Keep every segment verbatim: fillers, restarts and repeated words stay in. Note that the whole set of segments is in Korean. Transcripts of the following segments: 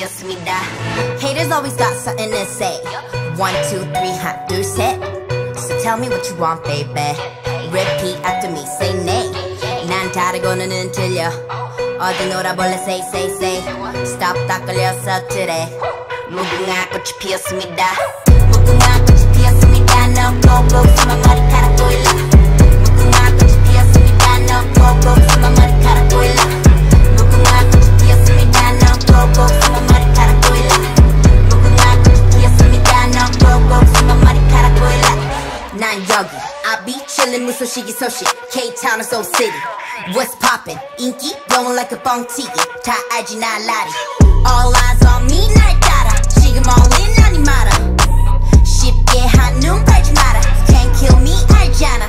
피었습니다. Haters always got something to say. One, two, three, 하나, 둘, 셋. So tell me what you want, baby. Repeat after me, say nay. 난 다르고는 틀려. 어디 놀아볼래, say, say, say. Stop, 딱 걸려서 그래. 무궁화 꽃이 피었습니다. 무궁화 꽃이 피었습니다. 너 고고 숨어 머리카락 보일라. 무궁화 꽃이 피었습니다. 너 고고 숨어 머리카락 보일라. 무궁화 꽃이 피었습니다. 너 고고 숨어 머리카락 보일라. 무궁화 꽃이 피었습니다. 너 고고 숨어 머리카락 보일라. 난 여기 I be chillin' 무소식이 소식 K-Town Soul City. What's poppin'? 인기 blowin' like a 뻥튀기. 다 알지 나 라리. All eyes on me 날 따라. 지금 all in 아니 마라. 쉽게 한눈 팔지 마라. Can't kill me 알잖아.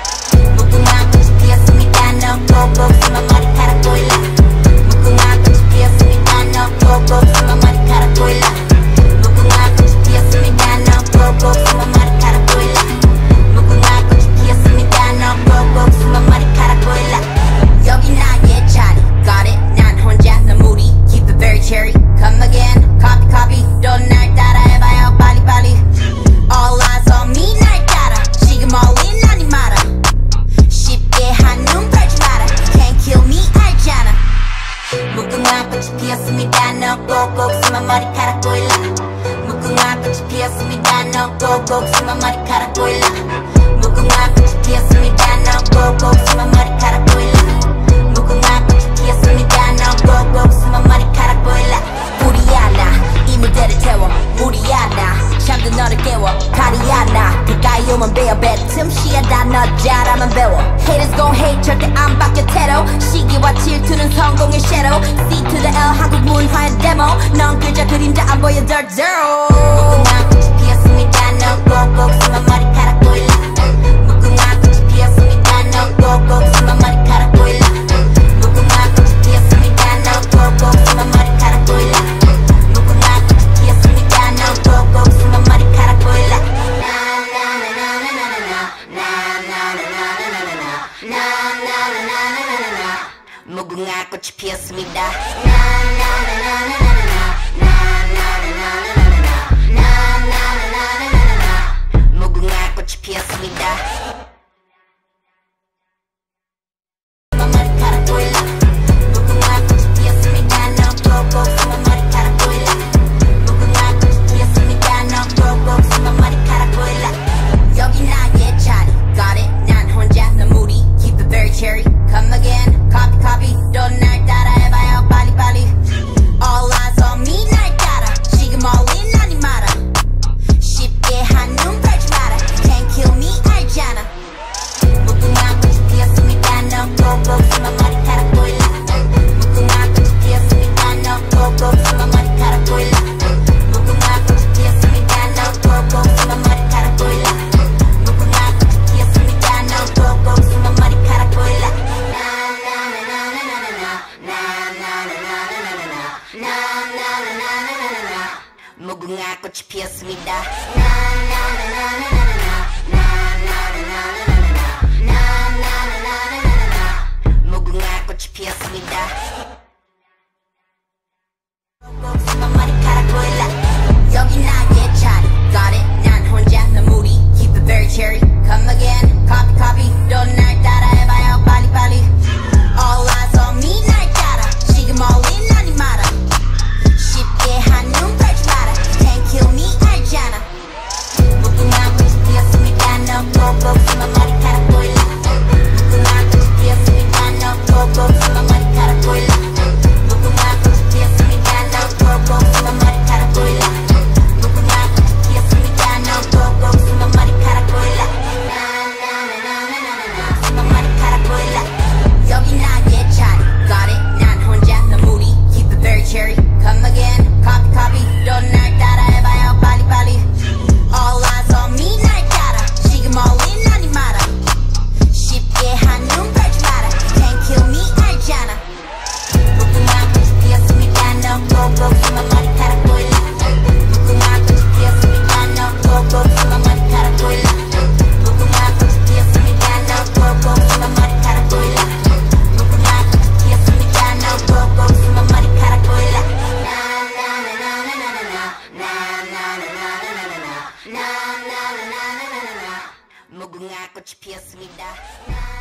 무궁화 꽃이 피었습니다. 너 고고 숨어 머리카락 보일라. 무궁화 꽃이 피었습니다. 너 고고 숨어 머리카락 보일라. 무궁화 꽃이 피었습니다. 너 고고 숨어 머리카락 보일라. 무궁화 꽃이 피었습니다. 너 고고 숨어 머리카락 보일라. 여기 나의 자리 got it. 난 혼자 너 무리 keep it very cherry. Come again copy copy 또 날 따라해봐요 빨리 빨리. All eyes on me 날 따라. 지금 all in 아니 마라. 쉽게 한눈 팔지 마라. Can't kill me 알잖아. 무궁화 꽃이 피었습니다. 너 고고 숨어 머리카락 보일라. 무궁화 꽃이 피었습니다. 너 고고 숨어 머리카락 보일라. 무궁화 꽃이 피었습니다. 너 고고 숨어 머리카락 보일라. 무궁화 꽃이 피었습니다. 너 고고 숨어 머리카락 보일라. 우리야 나 이 무대를 태워. 우리야 나 잠든 너를 깨워. 다리야 나 가까이 오면 배워. 배틈 시야다 너 잘하면 배워. Haters gon' hate 절대 안 바뀌어 태도. 시기와 질투는 성공의 shadow. C to the L 한국 문화의 데모. 넌 그저 그림자 안 보여 dirt zero. 무궁화 꽃이 피었습니다. 너 고고 숨어 머리카락 보일라. 무궁화 꽃이 피었습니다. 너 고고 숨어 머리카락 보일라. 무궁화 꽃이 피었습니다. 너 고고 숨어 머리카락 보일라. 무궁화 꽃이 피었습니다. 너 고고 숨어 머리카락 보일라. 무궁화 꽃이 피었습니다. 무궁화 꽃이 피었습니다. 머리카락 보일라. 무궁화 꽃이 피었습니다. 너 고고 숨어 머리카락 보일라. 무궁화 꽃이 피었습니다. 너 고고 숨어 머리카락 보일라. 여기 나의 자리 got it. 난 혼자 너 무리 keep it very cherry. Come again copy copy 또 날 따라해봐요 빨리 빨리. All eyes on me 날 따라. 지금 all in 아니 마라. 쉽게 한눈 팔지 마라. Can't kill me 알잖아. 무궁화 꽃이 피었습니다. 너 고고 숨어 머리카락 보일라. 무궁화 꽃이 피었습니다. 너 고고 숨어 머리카락 보일라. 무궁화 꽃이 피었습니다. 너 고고 숨어 머리카락 보일라. 무궁화 꽃이 피었습니다. 너 고고 숨어 머리카락 보일라. 무궁화 꽃이 피었습니다. 무궁화 꽃이 피었습니다. 숨어 머리카락 보일라. 여기 나의 자리 got it. 난 혼자 너 무리 keep it very cherry. Come again copy copy 또 날 따라해봐요 빨리 빨리. All eyes on me 날 따라. 지금 all in 아니 마라. 쉽게 한눈 팔지 마라. Can't kill me 알잖아. 무궁화 꽃이 피었습니다. 너 고고 숨어 머리 무궁화 꽃이 피었습니다.